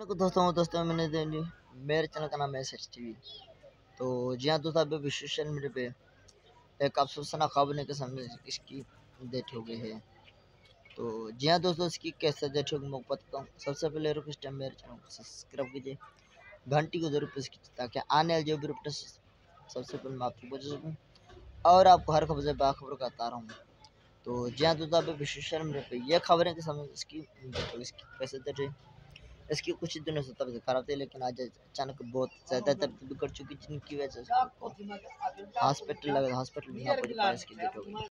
को दोस्तों मेरे चैनल का नाम है एस टीवी। तो जी हाँ दोस्तों, अभी सोशल मीडिया पे एक अफसोसनाक खबर के सामने इसकी डेथ हो गई है। तो जी हाँ दोस्तों, इसकी कैसे डेथ होगी मैं बताता हूँ। सबसे पहले रिक्वेस्ट है, मेरे चैनल को सब्सक्राइब कीजिए, घंटी को जरूर प्रेस कीजिए ताकि आने वाले जो भी अपडेट सबसे पहले मैं आपको बता सकूँ और आपको हर खबर से बाखबर बताता रहूँ। तो जी हाँ दोस्तों, अभी सोशल मीडिया पे ये खबरें के सामने इसकी कैसे डेथ हुई। इसकी कुछ ही दिनों से तबीयत खराब थी, लेकिन आज अचानक बहुत ज़्यादा दर्द बिगड़ चुकी, जिनकी वजह से हॉस्पिटल भी ना पहुंच पाया, इसकी डेथ हो गई।